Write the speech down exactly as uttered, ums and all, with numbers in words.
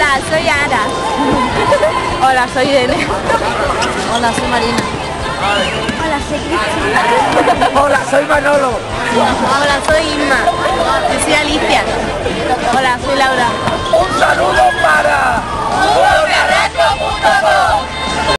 Hola, soy Ara. Hola, soy Irene. Hola, soy Marina. Hola, soy Cristina. Hola, soy Manolo. Hola, soy Inma. Yo soy Alicia. Hola, soy Laura. Un saludo para